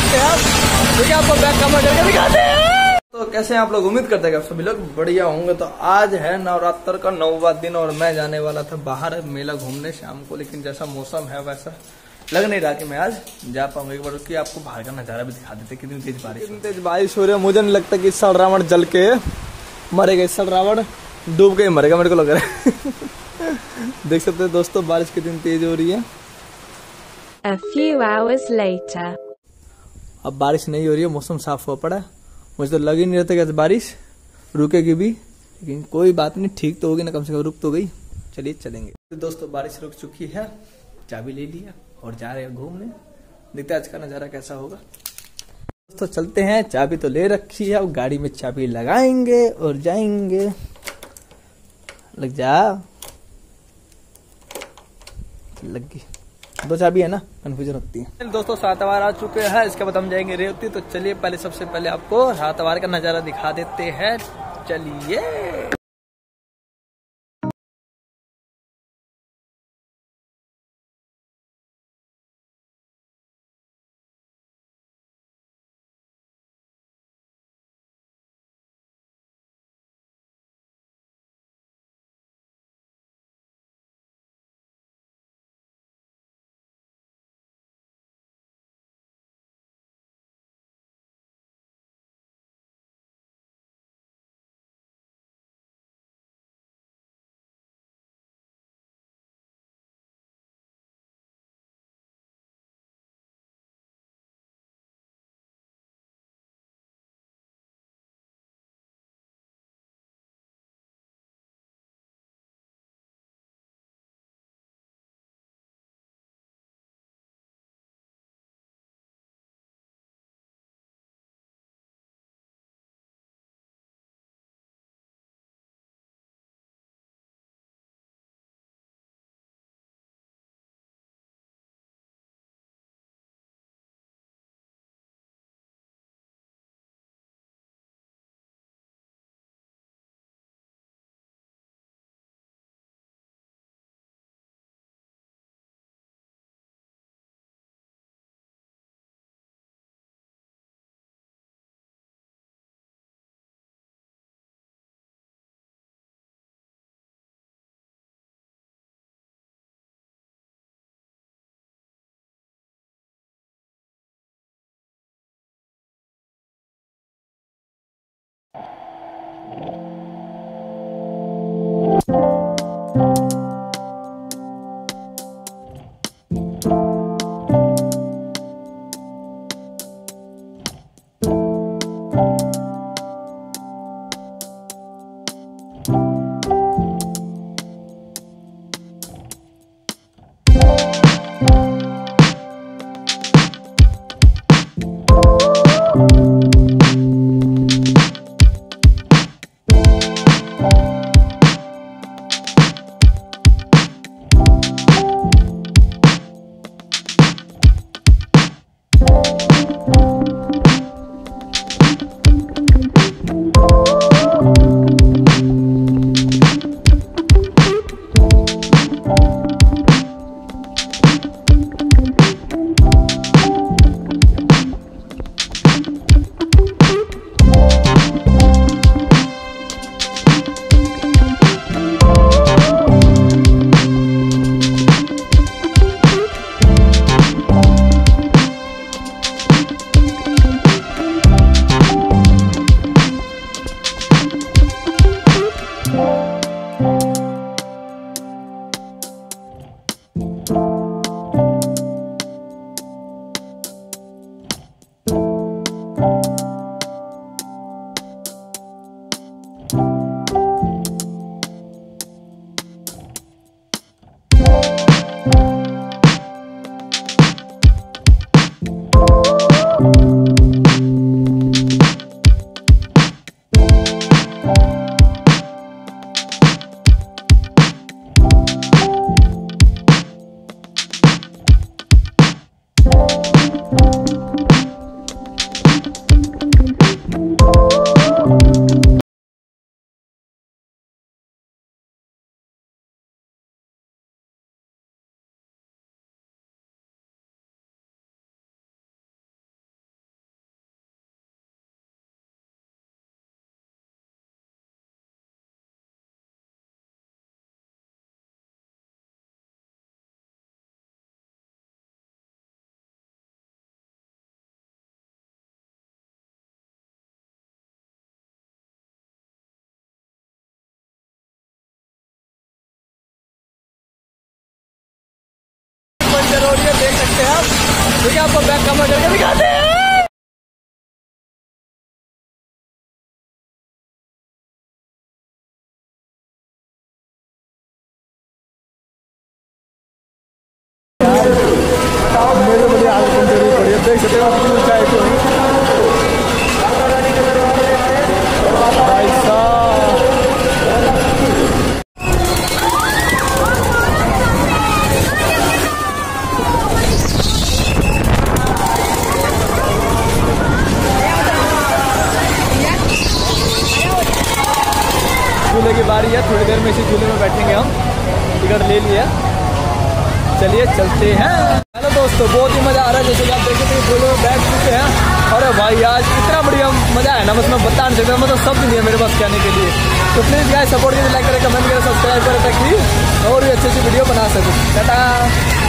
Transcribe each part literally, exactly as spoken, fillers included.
सकते हैं आप, क्योंकि आपको बैग कवर करके दिखाते हैं। तो कैसे हैं आप लोग, उम्मीद करते हैं आप सभी लोग बढ़िया होंगे। तो आज है नवरात्र का नौवां दिन और मैं जाने वाला था बाहर मेला घूमने शाम को, लेकिन जैसा मौसम है वैसा लग नहीं रहा कि मैं आज जा पाऊंगा। एक बार उसकी आपको बाहर का नजारा भी दिखा देते, कितनी तेज बारिश कितनी तेज बारिश हो रही है। मुझे नहीं लगता कि सल रावण जल के मरेगा, सल रावण डूब के मरेगा मेरे को लग रहा है। देख सकते हैं दोस्तों बारिश कितनी तेज हो रही है। A few hours later. अब बारिश नहीं हो रही है, मौसम साफ हुआ पड़ा है। मुझे तो लग ही नहीं रहता कि बारिश रुकेगी भी, लेकिन कोई बात नहीं, ठीक तो होगी ना, कम से कम रुक तो गई। चलिए चलेंगे। तो दोस्तों बारिश रुक चुकी है, चाबी ले लिया और जा रहे हैं घूमने। देखते हैं आज का नजारा कैसा होगा। दोस्तों चलते हैं, चाबी तो ले रखी है, अब गाड़ी में चाबी लगाएंगे और जाएंगे। लग जा, लग गई। दो चाबी है ना, कंफ्यूजन होती है। दोस्तों सातवार आ चुके हैं, इसके बाद हम जाएंगे रेवती। तो चलिए पहले सबसे पहले आपको सातवार का नजारा दिखा देते हैं, चलिए। चलते हैं ठीक है, आपको बैक कवर करके दिखाते हैं। मेरे बढ़िया हालत कमजोरी पड़ी है, देख सकते हो कितनी ऊंचाई पे हूँ भाई साहब। झूले की बारी है, थोड़ी देर में इसी झूले में बैठेंगे हम, टिकट ले लिया, चलिए चलते हैं। हेलो दोस्तों, बहुत ही मजा आ रहा है, जैसे कि आप देख सकते हैं झूले में बैठ चुके हैं। अरे भाई आज इतना बढ़िया मजा है ना, बस मैं बता नहीं सकता, मतलब शब्द नहीं है मेरे पास कहने के लिए। तो प्लीज गाइस सपोर्ट कीजिए, लाइक करें, कमेंट करें, सब्सक्राइब करें ताकि और भी अच्छी अच्छी वीडियो बना सकूं। टाटा।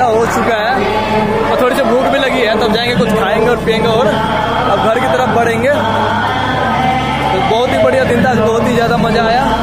मेला हो चुका है और थोड़ी सी भूख भी लगी है, तब जाएंगे कुछ खाएंगे और पियेंगे और अब घर की तरफ बढ़ेंगे। तो बहुत ही बढ़िया दिन था, बहुत ही ज़्यादा मज़ा आया।